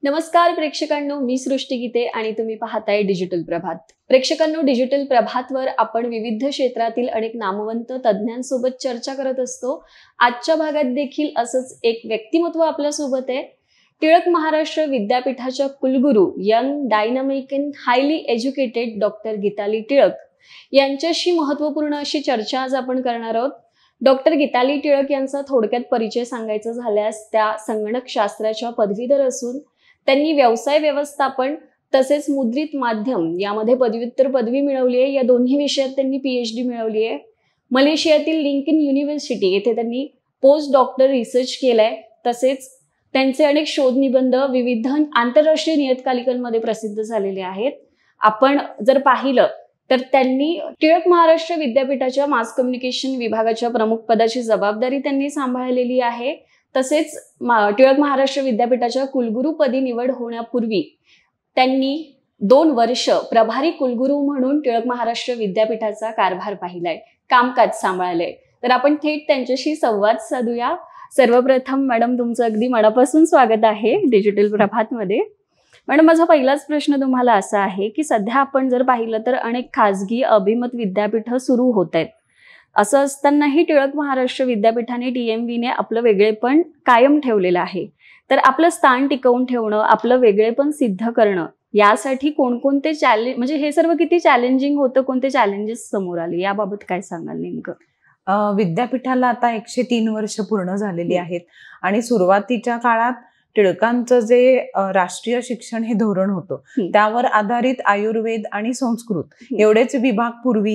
नमस्कार प्रेक्षकांनो, मी सृष्टी गीते आणि तुम्ही पाहताय डिजिटल प्रभात. प्रेक्षकांनो, डिजिटल प्रभातवर आपण विविध क्षेत्रातील अनेक नामवंत तज्ञांसोबत चर्चा करत असतो. आजच्या भागात देखील असंच एक व्यक्तिमत्व आपल्या सोबत आहे. टिळक महाराष्ट्र विद्यापीठाच्या कुलगुरू, young, dynamic and highly educated doctor Geetali Tilak यांच्याशी महत्त्वपूर्ण अशी चर्चा आज आपण करणार आहोत. डॉक्टर गीताली टिळक यांचा थोडक्यात परिचय सांगायचा झाल्यास त्या संगणक शास्त्राच्या पदवीधर असून त्यांनी व्यवसाय व्यवस्थापन तसेच मुद्रित माध्यम यामध्ये पदव्युत्तर पदवी मिळवली आहे. या दोन्ही विषयात त्यांनी PhD मिळवली आहे. मलेशियातील लिंकन युनिव्हर्सिटी येथे त्यांनी पोस्ट डॉक्टर रिसर्च केलाय. तसेच त्यांचे अनेक शोध निबंध विविध आंतरराष्ट्रीय नियतकालिकांमध्ये प्रसिद्ध झालेले आहेत. आपण जर पाहिलं तर त्यांनी टिळक महाराष्ट्र विद्यापीठाच्या मास कम्युनिकेशन विभागाच्या प्रमुख पदाची जबाबदारी त्यांनी सांभाळलेली आहे. तसेच टिळक महाराष्ट्र विद्यापीठाच्या कुलगुरूपदी निवड होण्यापूर्वी त्यांनी 2 वर्ष प्रभारी कुलगुरू म्हणून टिळक महाराष्ट्र विद्यापीठाचा कारभार पाहिलाय, कामकाज सांभाळलंय. तर आपण थेट त्यांच्याशी संवाद साधूया. सर्वप्रथम मॅडम, तुमचं अगदी मनापासून स्वागत आहे डिजिटल प्रभातमध्ये. मॅडम, माझा पहिलाच प्रश्न तुम्हाला असा आहे की सध्या आपण जर पाहिलं तर अनेक खाजगी अभिमत विद्यापीठं सुरू होत आहेत. असं असतानाही टिळक महाराष्ट्र विद्यापीठाने TMVने आपलं वेगळेपण कायम ठेवलेलं आहे. तर आपलं स्थान टिकवून ठेवणं, आपलं वेगळेपण सिद्ध करणं यासाठी कोणकोणते चॅलेंज, म्हणजे हे सर्व किती चॅलेंजिंग होतं, कोणते चॅलेंजेस समोर आले, याबाबत काय सांगाल नेमकं? विद्यापीठाला आता 103 वर्ष पूर्ण झालेली आहेत आणि सुरुवातीच्या काळात टिळकांचं जे राष्ट्रीय शिक्षण हे धोरण होतं त्यावर आधारित आयुर्वेद आणि संस्कृत एवढेच विभाग पूर्वी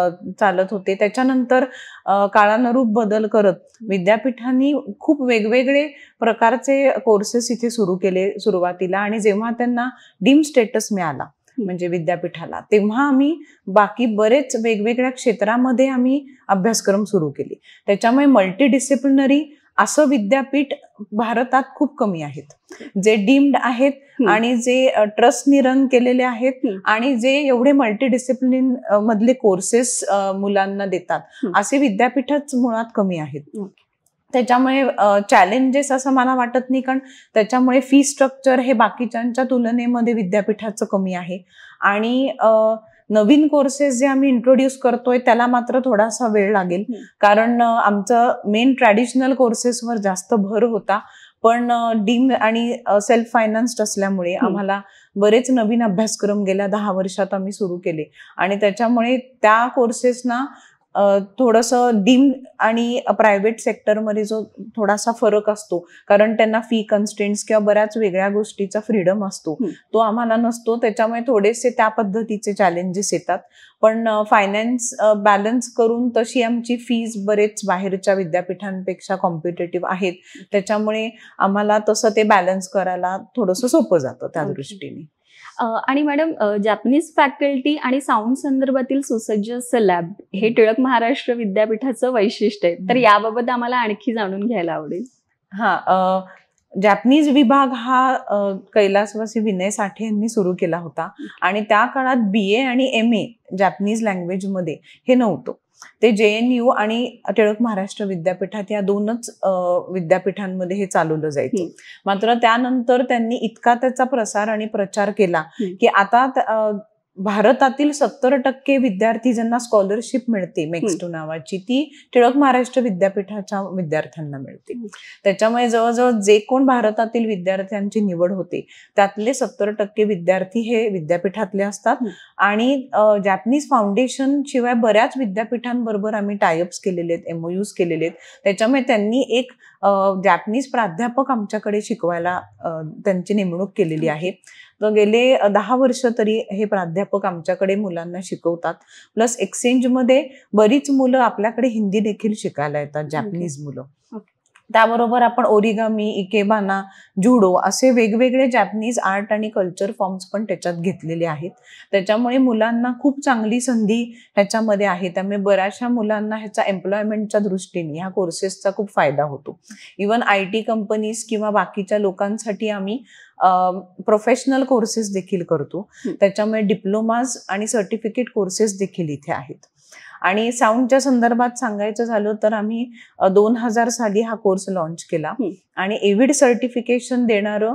चालत होते. त्याच्यानंतर काळानुरूप बदल करत विद्यापीठांनी खूप वेगवेगळे प्रकारचे कोर्सेस इथे सुरू केले सुरुवातीला. आणि जेव्हा त्यांना डीम स्टेटस मिळाला म्हणजे विद्यापीठाला, तेव्हा आम्ही बाकी बरेच वेगवेगळ्या क्षेत्रामध्ये आम्ही अभ्यासक्रम सुरू केले. त्याच्यामुळे मल्टीडिसिप्लिनरी असं विद्यापीठ भारतात खूप कमी आहेत. जे डीम्ड आहेत आणि जे ट्रस्टनी रन केलेले आहेत आणि जे एवढे मल्टीडिसिप्लिन मधले कोर्सेस मुलांना देतात, असे विद्यापीठच मुळात कमी आहेत. त्याच्यामुळे चॅलेंजेस असं मला वाटत नाही, कारण त्याच्यामुळे फी स्ट्रक्चर हे बाकीच्यांच्या तुलनेमध्ये विद्यापीठाचं कमी आहे. आणि नवीन कोर्सेस जे आम्ही इंट्रोड्यूस करतोय त्याला मात्र थोडासा वेळ लागेल, कारण आमचं मेन ट्रॅडिशनल कोर्सेसवर जास्त भर होता. पण डीम आणि सेल्फ फायनान्स्ड असल्यामुळे आम्हाला बरेच नवीन अभ्यासक्रम गेल्या 10 वर्षात आम्ही सुरू केले. आणि त्याच्यामुळे त्या कोर्सेसना थोडंसं डीम आणि प्रायव्हेट सेक्टरमध्ये जो थोडासा फरक असतो, कारण त्यांना फी कन्स्टेंट्स किंवा बऱ्याच वेगळ्या गोष्टीचा फ्रीडम असतो, तो आम्हाला नसतो. त्याच्यामुळे थोडेसे त्या पद्धतीचे चॅलेंजेस येतात. पण फायनान्स बॅलन्स करून तशी आमची फीज बरेच बाहेरच्या विद्यापीठांपेक्षा कॉम्पिटेटिव्ह आहेत. त्याच्यामुळे आम्हाला तसं ते बॅलन्स करायला थोडंसं सोपं जातं त्या दृष्टीने. आणि मॅडम, जॅपनीज फॅकल्टी आणि साऊंड संदर्भातील सुसज्ज असं लॅब हे टिळक महाराष्ट्र विद्यापीठाचं वैशिष्ट्य आहे. तर याबाबत आम्हाला आणखी जाणून घ्यायला आवडेल. जॅपनीज विभाग हा कैलासवासी विनय साठे यांनी सुरू केला होता. आणि त्या काळात BA आणि MA जॅपनीज लँग्वेज मध्ये हे नव्हतं. ते JNU आणि टिळक महाराष्ट्र विद्यापीठात या 2च विद्यापीठांमध्ये हे चालवलं जायचं. मात्र त्यानंतर त्यांनी इतका त्याचा प्रसार आणि प्रचार केला की आता भारतातील 70% विद्यार्थी ज्यांना स्कॉलरशिप मिळते MEXT नावाची, ती टिळक महाराष्ट्र विद्यापीठाच्या विद्यार्थ्यांना मिळते. त्याच्यामुळे जवळजवळ जे कोण भारतातील विद्यार्थ्यांची निवड होते त्यातले 70% विद्यार्थी हे विद्यापीठातले असतात. आणि जॅपनीज फाउंडेशन शिवाय बऱ्याच विद्यापीठांबरोबर आम्ही टायअप्स केलेले आहेत, MOUs केलेले आहेत. त्याच्यामुळे त्यांनी एक जॅपनीज प्राध्यापक आमच्याकडे शिकवायला त्यांची नेमणूक केलेली आहे. तर गेले 10 वर्ष तरी हे प्राध्यापक आमच्याकडे मुलांना शिकवतात. प्लस एक्सचेंजमध्ये बरीच मुलं आपल्याकडे हिंदी देखील शिकायला येतात, जॅपनीज मुलं. त्याबरोबर आपण ओरिगामी, इकेबाना, जुडो असे वेगवेगळे जॅपनीज आर्ट आणि कल्चर फॉर्म्स पण त्याच्यात घेतलेले आहेत. त्याच्यामुळे मुलांना खूप चांगली संधी ह्याच्यामध्ये आहे. त्यामुळे बऱ्याचशा मुलांना ह्याचा एम्प्लॉयमेंटच्या दृष्टीने ह्या कोर्सेसचा खूप फायदा होतो. इव्हन IT कंपनीज किंवा बाकीच्या लोकांसाठी आम्ही प्रोफेशनल कोर्सेस देखील करतो. त्याच्यामुळे डिप्लोमाज आणि सर्टिफिकेट कोर्सेस देखील इथे आहेत. आणि साऊंडच्या संदर्भात सांगायचं झालं तर आम्ही 2000 साली हा कोर्स लॉन्च केला आणि एव्हिड सर्टिफिकेशन देणारं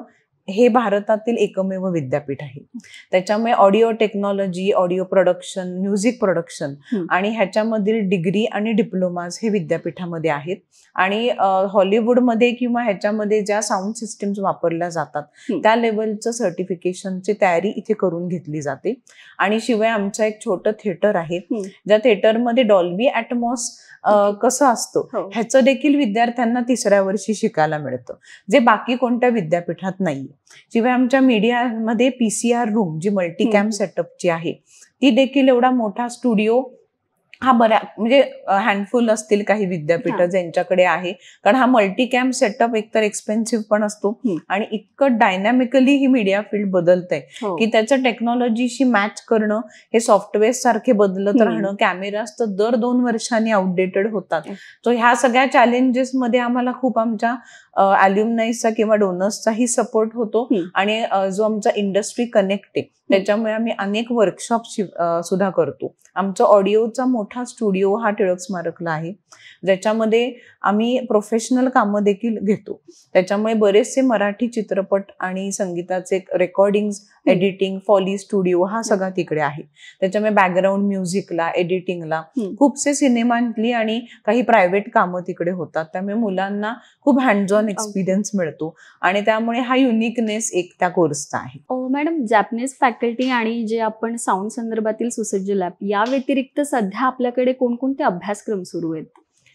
हे भारतातील एकमेव विद्यापीठ आहे. त्याच्यामुळे audio technology, audio production, music production आणि ह्याच्यामधील डिग्री आणि डिप्लोमाज हे विद्यापीठामध्ये आहेत. आणि हॉलिवूडमध्ये किंवा ह्याच्यामध्ये ज्या साऊंड सिस्टीम्स वापरल्या जातात त्या लेवलचं सर्टिफिकेशनची तयारी इथे करून घेतली जाते. आणि शिवाय आमचं एक छोटं थिएटर आहे, ज्या थिएटरमध्ये डॉल्बी ॲटमॉस कसं असतं ह्याचं देखील विद्यार्थ्यांना 3ऱ्या वर्षी शिकायला मिळतं, जे बाकी कोणत्या विद्यापीठात नाहीये. शिवाय आमच्या मीडियामध्ये PCR रूम जी मल्टीकॅम सेटअपची आहे ती देखील एवढा मोठा स्टुडिओ हा म्हणजे हँडफुल असतील काही विद्यापीठ ज्यांच्याकडे आहे, कारण हा मल्टीकॅम सेटअप एकतर एक्सपेन्सिव्ह पण असतो आणि इतकं डायनॅमिकली ही मीडिया फील्ड बदलतंय की त्याचं टेक्नॉलॉजीशी मॅच करणं, हे सॉफ्टवेअर सारखे बदलत राहणं, कॅमेराज तर दर 2 वर्षांनी आउटडेटेड होतात. तो ह्या सगळ्या चॅलेंजेस मध्ये आम्हाला खूप आमच्या अल्युमनाईजचा किंवा डोनर्सचाही सपोर्ट होतो. आणि जो आमचा इंडस्ट्री कनेक्ट आहे त्याच्यामुळे आम्ही अनेक वर्कशॉप सुद्धा करतो. आमचा ऑडिओचा मोठा स्टुडिओ हा टिळक स्मारकला आहे, ज्याच्यामध्ये आम्ही प्रोफेशनल कामं देखील घेतो. त्याच्यामुळे बरेचसे मराठी चित्रपट आणि संगीताचे रेकॉर्डिंग, एडिटिंग, फॉली स्टुडिओ हा सगळा तिकडे आहे. त्याच्यामुळे बॅकग्राऊंड म्युझिकला, एडिटिंगला खूपसे सिनेमांतली आणि काही प्रायव्हेट कामं तिकडे होतात. त्यामुळे मुलांना खूप हँड्स ऑन एक्सपिरियन्स मिळतो आणि त्यामुळे हा युनिकनेस एक त्या कोर्सचा आहे. मॅडम, जॅपनीज फॅकल्टी आणि जे आपण साऊंड संदर्भातील सुसज्ज लॅब या व्यतिरिक्त सध्या आपल्याकडे कोणकोणते अभ्यासक्रम सुरू आहेत?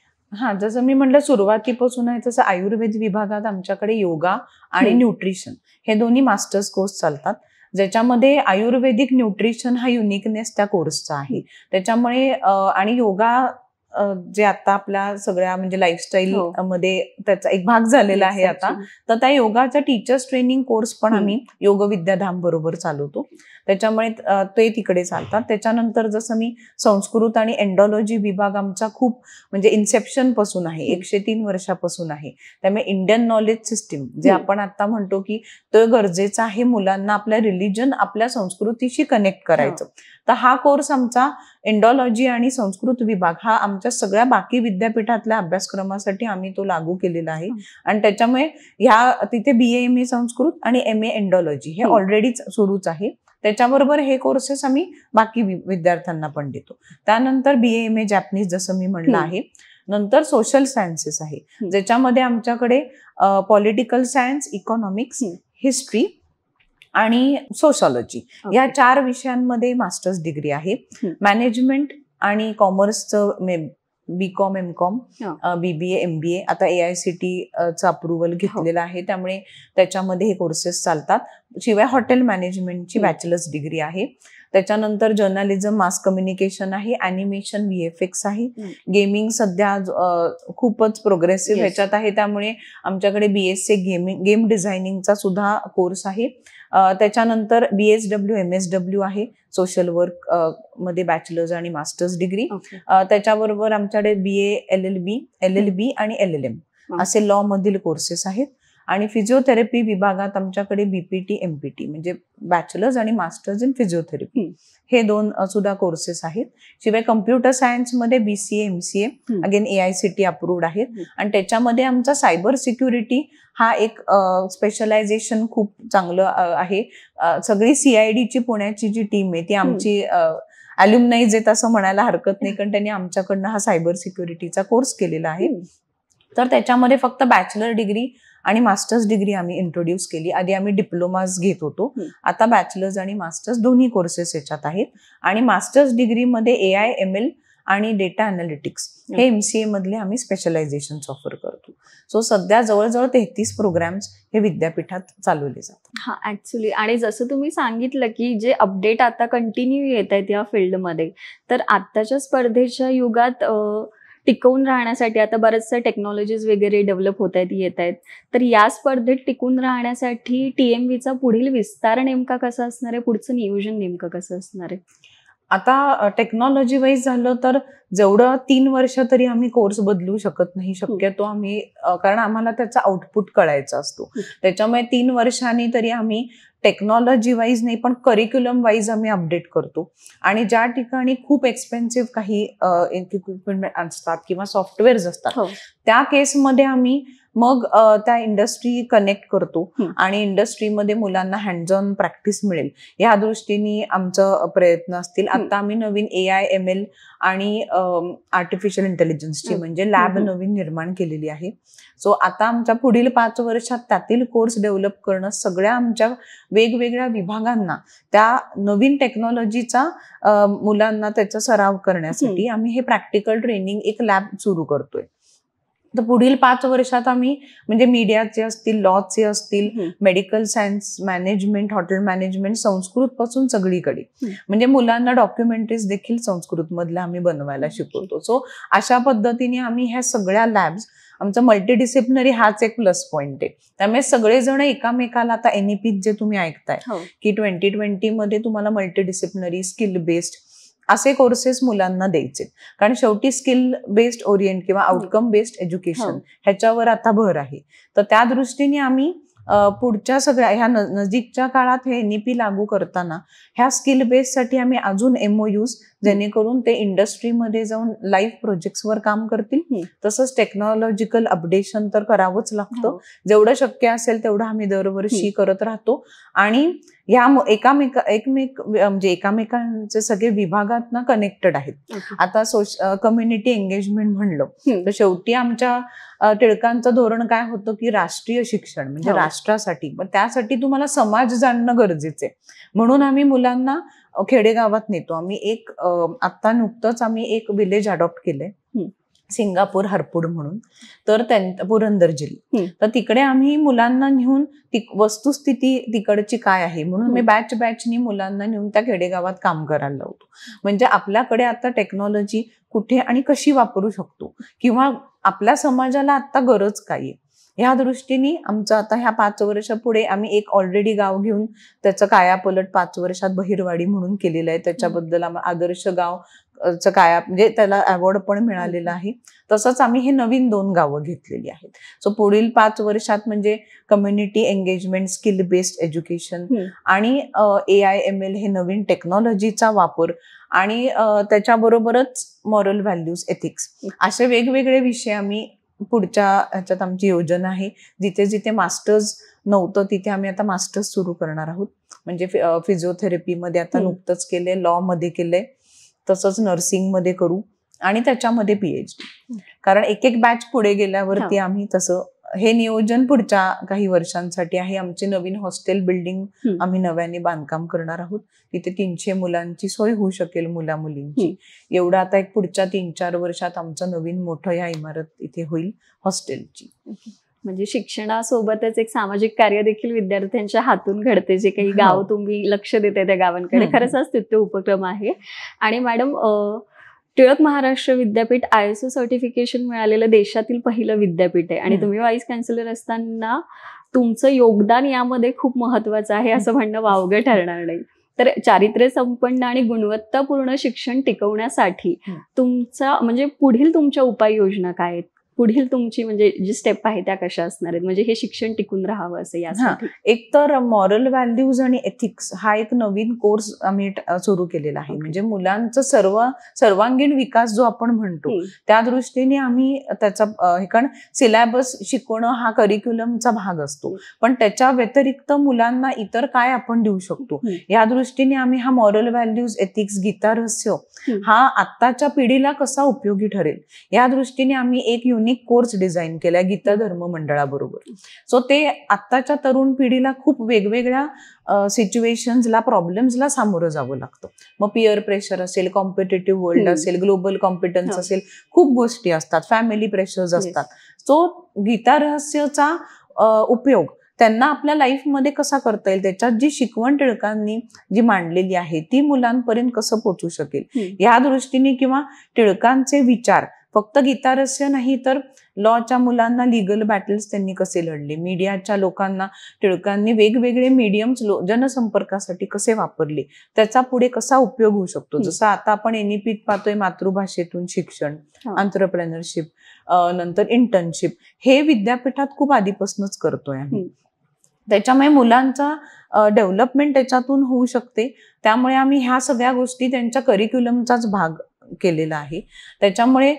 जसं मी म्हटलं सुरुवातीपासून आहे तसं आयुर्वेद विभागात आमच्याकडे योगा आणि न्यूट्रिशन हे दोन्ही मास्टर्स कोर्स चालतात, ज्याच्यामध्ये आयुर्वेदिक न्यूट्रिशन हा युनिकनेस त्या कोर्सचा आहे. त्याच्यामुळे आणि योगा जे आता आपल्या सगळ्या म्हणजे लाईफस्टाईल मध्ये त्याचा एक भाग झालेला आहे आता, तर त्या योगाचा टीचर्स ट्रेनिंग कोर्स पण आम्ही योग विद्याधाम बरोबर चालवतो. त्याच्यामुळे ते तिकडे चालतात. त्याच्यानंतर जसं मी संस्कृत आणि एंडॉलॉजी विभाग आमचा खूप म्हणजे इन्सेप्शन पासून आहे, 103 वर्षापासून आहे. त्यामुळे इंडियन नॉलेज सिस्टीम जे आपण आता म्हणतो की तो गरजेचा आहे मुलांना आपल्या रिलिजन, आपल्या संस्कृतीशी कनेक्ट करायचं. तर हा कोर्स आमचा एंडॉलॉजी आणि संस्कृत विभाग हा आमच्या सगळ्या बाकी विद्यापीठातल्या अभ्यासक्रमासाठी आम्ही तो लागू केलेला आहे. आणि त्याच्यामुळे तिथे BA MA संस्कृत आणि MA एंडॉलॉजी हे ऑलरेडी सुरूच आहे. त्याच्याबरोबर हे कोर्सेस आम्ही बाकी विद्यार्थ्यांना पण देतो. त्यानंतर BA MA जॅपनीज जसं मी म्हणलं आहे. नंतर सोशल सायन्सेस आहे, ज्याच्यामध्ये आमच्याकडे पॉलिटिकल सायन्स, इकॉनॉमिक्स, हिस्ट्री आणि सोशॉलॉजी या 4 विषयांमध्ये मास्टर्स डिग्री आहे. मॅनेजमेंट आणि कॉमर्सचं BCom, MCom, BBA, MBA आता AICTE अप्रुव्हल घेतलेलं आहे, त्यामुळे त्याच्यामध्ये हे कोर्सेस चालतात. शिवाय हॉटेल मॅनेजमेंटची बॅचलर्स डिग्री आहे. त्याच्यानंतर जर्नलिझम, मास कम्युनिकेशन आहे, अॅनिमेशन, VFX आहे. गेमिंग सध्या खूपच प्रोग्रेसिव्ह ह्याच्यात आहे, त्यामुळे आमच्याकडे BSc गेम डिझायनिंगचा सुद्धा कोर्स आहे. त्याच्यानंतर BSW, MSW आहे, सोशल वर्क मध्ये बॅचलर्स आणि मास्टर्स डिग्री. त्याच्याबरोबर आमच्याकडे BA, LLB आणि LLM असे लॉ मधील कोर्सेस आहेत. आणि फिजिओथेरपी विभागात आमच्याकडे BPT, MPT म्हणजे बॅचलर्स आणि मास्टर्स इन फिजिओथेरपी हे 2 सुद्धा कोर्सेस आहेत. शिवाय कम्प्युटर सायन्स मध्ये BCA, MCA again AICTE approved आहेत. आणि त्याच्यामध्ये आमचा सायबर सिक्युरिटी हा एक स्पेशलायझेशन खूप चांगलं आहे. सगळी CID ची पुण्याची जी टीम आहे ती आमची अल्युमनाईज आहेत असं म्हणायला हरकत नाही, कारण त्यांनी आमच्याकडनं हा सायबर सिक्युरिटीचा कोर्स केलेला आहे. तर त्याच्यामध्ये फक्त बॅचलर डिग्री आणि मास्टर्स डिग्री आम्ही इंट्रोड्यूस केली. आधी आम्ही डिप्लोमाज घेत होतो, आता बॅचलर्स आणि मास्टर्स दोन्ही कोर्सेस याच्यात आहेत. आणि मास्टर्स डिग्रीमध्ये AI, ML आणि डेटा अनालिटिक्स हे MCA मधले आम्ही स्पेशलायझेशन ऑफर करतो. सो सध्या जवळजवळ 33 प्रोग्राम्स हे विद्यापीठात चालवले जातात. हा, ऍक्च्युली आणि जसं तुम्ही सांगितलं की जे अपडेट आता कंटिन्यू येत आहेत या फील्डमध्ये, तर आत्ताच्या स्पर्धेच्या युगात टिकवून राहण्यासाठी आता बऱ्याचशा टेक्नॉलॉजीज वगैरे डेव्हलप होत आहेत, येत आहेत, तर या स्पर्धेत टिकून राहण्यासाठी TMVचा पुढील विस्तार नेमका कसा असणार आहे, पुढचं नियोजन नेमकं कसं असणार आहे? आता टेक्नॉलॉजी वाईज झालं तर जेवढं 3 वर्ष तरी आम्ही कोर्स बदलू शकत नाही शक्यतो आम्ही, कारण आम्हाला त्याचा आउटपुट कळायचा असतो. त्याच्यामुळे 3 वर्षांनी तरी आम्ही टेक्नॉलॉजी वाईज नाही पण करिक्युलम वाईज आम्ही अपडेट करतो. आणि ज्या ठिकाणी खूप एक्सपेन्सिव्ह काही इक्विपमेंट असतात किंवा सॉफ्टवेअर्स असतात त्या केसमध्ये आम्ही मग त्या इंडस्ट्री कनेक्ट करतो आणि इंडस्ट्रीमध्ये मुलांना हँड्स ऑन प्रॅक्टिस मिळेल या दृष्टीने आमचं प्रयत्न असतील. आता आम्ही नवीन AI/ML आणि आर्टिफिशियल इंटेलिजन्सची म्हणजे लॅब नवीन निर्माण केलेली आहे. सो आता आमच्या पुढील 5 वर्षात त्यातील कोर्स डेव्हलप करणं, सगळ्या आमच्या वेगवेगळ्या विभागांना त्या नवीन टेक्नॉलॉजीचा मुलांना त्याचा सराव करण्यासाठी आम्ही हे प्रॅक्टिकल ट्रेनिंग एक लॅब सुरू करतोय. तर पुढील 5 वर्षात आम्ही म्हणजे मीडियाचे असतील, लॉचे असतील, medical science, management, hotel management, Sanskrit पासून सगळीकडे म्हणजे मुलांना डॉक्युमेंटरीज देखील संस्कृत मधल्या आम्ही बनवायला शिकवतो. सो अशा पद्धतीने आम्ही ह्या सगळ्या लॅब्स, आमचा मल्टीडिसिप्लिनरी हाच एक प्लस पॉइंट आहे. त्यामुळे सगळेजण एकामेकाला, आता NEP जे तुम्ही ऐकताय की 2020 मध्ये तुम्हाला मल्टीडिसिप्लिनरी स्किल बेस्ड असे कोर्सेस मुलांना द्यायचे, कारण शेवटी स्किल बेस्ड ओरिएंट किंवा आउटकम बेस्ड एज्युकेशन ह्याच्यावर आता भर आहे. तर त्या दृष्टीने आम्ही पुढच्या सगळ्या ह्या नजीकच्या काळात हे NEP लागू करताना ह्या स्किल बेस साठी आम्ही अजून MOUs, जेणेकरून ते इंडस्ट्रीमध्ये जाऊन लाईव्ह प्रोजेक्ट्सवर काम करतील. तसंच टेक्नॉलॉजिकल अपडेशन तर करावंच लागतं, जेवढं शक्य असेल तेवढं आम्ही दरवर्षी करत राहतो. आणि ह्या म्हणजे एकामेकांचे सगळे विभागात ना कनेक्टेड आहेत. आता कम्युनिटी एंगेजमेंट म्हणलं तर शेवटी आमच्या टिळकांचं धोरण काय होतं की राष्ट्रीय शिक्षण म्हणजे राष्ट्रासाठी, पण त्यासाठी तुम्हाला समाज जाणणं गरजेचं आहे. म्हणून आम्ही मुलांना खेडेगावात नेतो. आम्ही आता नुकतंच आम्ही एक विलेज अडॉप्ट केलंय, सिंगापूर हरपूड म्हणून, तर पुरंदर जिल्हा. तर तिकडे आम्ही मुलांना नेऊन वस्तुस्थिती तिकडची काय आहे म्हणून आम्ही बॅचनी मुलांना नेऊन त्या खेडेगावात काम करायला लावतो. म्हणजे आपल्याकडे आता टेक्नॉलॉजी कुठे आणि कशी वापरू शकतो किंवा आपल्या समाजाला आता गरज काय आहे ह्या दृष्टीने आमचं आता ह्या 5 वर्षापुढे आम्ही एक ऑलरेडी गाव घेऊन त्याचं कायापलट 5 वर्षात बहिरवाडी म्हणून केलेलं आहे. त्याच्याबद्दल आदर्श गाव म्हणजे त्याला अवॉर्ड पण मिळालेला आहे. तसंच आम्ही हे नवीन 2 गावं घेतलेली आहेत. सो पुढील 5 वर्षात म्हणजे community engagement, skill based education आणि AI/ML हे नवीन टेक्नॉलॉजीचा वापर आणि त्याच्याबरोबरच मॉरल व्हॅल्यूज, एथिक्स असे वेगवेगळे विषय आम्ही पुढच्या ह्याच्यात आमची योजना आहे. जिथे जिथे मास्टर्स नव्हतं तिथे आम्ही आता मास्टर्स सुरू करणार आहोत. म्हणजे फिजिओथेरपीमध्ये आता नुकतंच केलंय, लॉ मध्ये केलंय, तसंच नर्सिंग मध्ये करू आणि त्याच्यामध्ये PhD. कारण एक बॅच पुढे गेल्यावरती आम्ही तसं हे नियोजन पुढच्या काही वर्षांसाठी आहे. आमचे नवीन हॉस्टेल बिल्डिंग आम्ही नव्याने बांधकाम करणार आहोत. तिथे 300 मुलांची सोय होऊ शकेल, मुलींची. एवढं आता एक पुढच्या 3-4 वर्षात आमचं नवीन मोठं या इमारत इथे होईल हॉस्टेलची. म्हणजे शिक्षणासोबतच एक सामाजिक कार्य देखील विद्यार्थ्यांच्या हातून घडते. जे काही गाव तुम्ही लक्ष देते त्या गावांकडे, खरंच स्तुत्य उपक्रम आहे. आणि मॅडम, टिळक महाराष्ट्र विद्यापीठ ISO सर्टिफिकेशन मिळालेलं देशातील पहिलं विद्यापीठ आहे आणि तुम्ही व्हाईस चान्सलर असताना तुमचं योगदान यामध्ये खूप महत्वाचं आहे असं म्हणणं वावगं ठरणार नाही. तर चारित्र्य संपन्न आणि गुणवत्तापूर्ण शिक्षण टिकवण्यासाठी तुमचा म्हणजे पुढील तुमच्या उपाययोजना काय आहेत? पुढील तुमची म्हणजे जी स्टेप आहे त्या कशा असणार आहेत, म्हणजे हे शिक्षण टिकून राहावं असं यासाठी? एक तर मॉरल व्हॅल्यूज आणि एथिक्स हा एक नवीन कोर्स आम्ही सुरू केलेला आहे. म्हणजे मुलांचं सर्वांगीण विकास जो आपण म्हणतो त्या दृष्टीने आम्ही त्याचा कारण सिलेबस शिकवणं हा करिक्युलमचा भाग असतो, पण त्याच्या व्यतिरिक्त मुलांना इतर काय आपण देऊ शकतो या दृष्टीने आम्ही हा मॉरल व्हॅल्यूज, एथिक्स, गीता रहस्य हा आत्ताच्या पिढीला कसा उपयोगी ठरेल या दृष्टीने आम्ही एक युनिक कोर्स डिझाईन केलाय गीता धर्म मंडळाबरोबर. सो ते आत्ताच्या तरुण पिढीला खूप वेगवेगळ्या सिच्युएशन्सला, प्रॉब्लेम्सला सामोरं जावं लागतं. मग पिअर प्रेशर असेल, कॉम्पिटेटिव्ह वर्ल्ड असेल, ग्लोबल कॉम्पिटन्स असेल, खूप गोष्टी असतात, फॅमिली प्रेशर्स असतात. सो गीता रहस्यचा उपयोग त्यांना आपल्या लाईफमध्ये कसा करता येईल, त्याच्यात जी शिकवण टिळकांनी जी मांडलेली आहे ती मुलांपर्यंत कसं पोहोचू शकेल या दृष्टीने, किंवा टिळकांचे विचार फक्त गीता रहस्य नाही तर लॉच्या मुलांना लिगल बॅटल्स त्यांनी कसे लढले, मीडियाच्या लोकांना टिळकांनी वेगवेगळे मीडियम्स जनसंपर्कासाठी कसे वापरले, त्याचा पुढे कसा उपयोग होऊ शकतो. जसं आता आपण NEP पाहतोय, मातृभाषेतून शिक्षण, एंटरप्रेन्योरशिप, नंतर इंटर्नशिप, हे विद्यापीठात खूप आधीपासूनच करतोय आम्ही. त्याच्यामुळे मुलांचा डेव्हलपमेंट त्याच्यातून होऊ शकते. त्यामुळे आम्ही ह्या सगळ्या गोष्टी त्यांच्या करिक्युलमचाच भाग केलेलं आहे. त्याच्यामुळे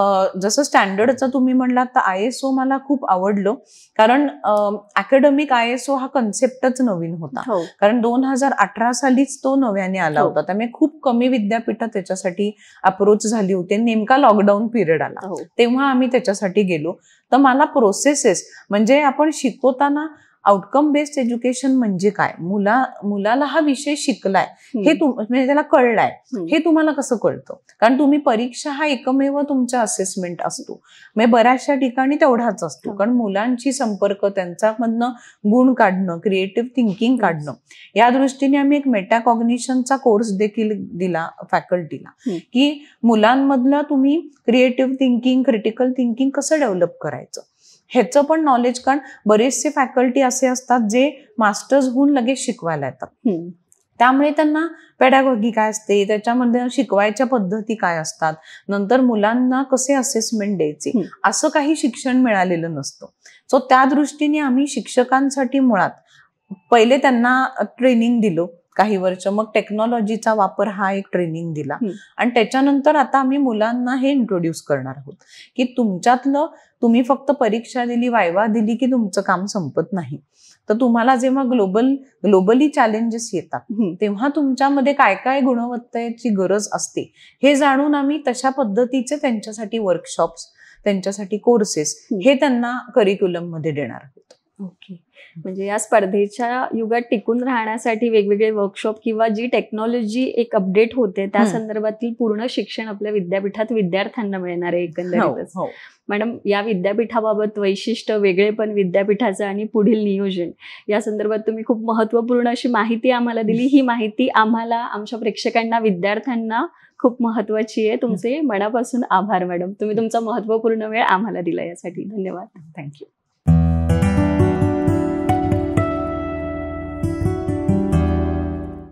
जसं स्टँडर्डचं तुम्ही म्हणलात तर ISO मला खूप आवडलं, कारण अकॅडमिक ISO हा कन्सेप्टच नवीन होता. कारण 2018 सालीच तो नव्याने आला होता. त्यामुळे खूप कमी विद्यापीठ त्याच्यासाठी अप्रोच झाली होती. नेमका लॉकडाऊन पिरियड आला, तेव्हा आम्ही त्याच्यासाठी गेलो. तर मला प्रोसेसेस म्हणजे आपण शिकवताना आउटकम बेस्ड एज्युकेशन म्हणजे काय, मुलाला हा विषय शिकलाय हे म्हणजे त्याला कळलाय हे तुम्हाला कसं कळतं, कारण तुम्ही परीक्षा हा एकमेव तुमचा असेसमेंट असतो. म्हणजे बऱ्याचशा ठिकाणी तेवढाच असतो, कारण मुलांची संपर्क, त्यांच्यामधनं गुण काढणं, क्रिएटिव्ह थिंकिंग काढणं, या दृष्टीने आम्ही एक मेटाकॉग्निशनचा कोर्स देखील दिला फॅकल्टीला, की मुलांमधलं तुम्ही क्रिएटिव्ह थिंकिंग, क्रिटिकल थिंकिंग कसं डेव्हलप करायचं ह्याचं पण नॉलेज. कारण बरेचसे फॅकल्टी असे असतात जे मास्टर्स होऊन लगेच शिकवायला येतात, त्यामुळे त्यांना पेडागॉगी काय असते, त्याच्यामध्ये शिकवायच्या पद्धती काय असतात, नंतर मुलांना कसे असेसमेंट द्यायचे, असं काही शिक्षण मिळालेलं नसतं. सो त्या दृष्टीने आम्ही शिक्षकांसाठी मुळात पहिले त्यांना ट्रेनिंग दिलं काही वर्ष, मग टेक्नॉलॉजीचा वापर हा एक ट्रेनिंग दिला, आणि त्याच्यानंतर आता आम्ही मुलांना हे इंट्रोड्यूस करणार आहोत की तुमच्यातलं तुम्ही फक्त परीक्षा दिली, वायवा दिली की तुमचं काम संपत नाही. तर तुम्हाला जेव्हा ग्लोबली चॅलेंजेस येतात तेव्हा तुमच्यामध्ये काय काय गुणवत्तेची गरज असते हे जाणून आम्ही तशा पद्धतीचे त्यांच्यासाठी वर्कशॉप्स, त्यांच्यासाठी कोर्सेस हे त्यांना करिक्युलम मध्ये देणार आहोत. ओके. म्हणजे या स्पर्धेच्या युगात टिकून राहण्यासाठी वेगवेगळे वर्कशॉप किंवा जी टेक्नॉलॉजी एक अपडेट होते त्या संदर्भातील पूर्ण शिक्षण आपल्या विद्यापीठात विद्यार्थ्यांना मिळणार आहे एकंदरीतच. मॅडम, या विद्यापीठाबाबत वैशिष्ट्य, वेगळेपण विद्यापीठाचं आणि पुढील नियोजन या संदर्भात तुम्ही खूप महत्वपूर्ण अशी माहिती आम्हाला दिली. ही माहिती आम्हाला, आमच्या प्रेक्षकांना, विद्यार्थ्यांना खूप महत्वाची आहे. तुमचे मनापासून आभार मॅडम. तुम्ही तुमचा महत्वपूर्ण वेळ आम्हाला दिला यासाठी. धन्यवाद. थँक्यू.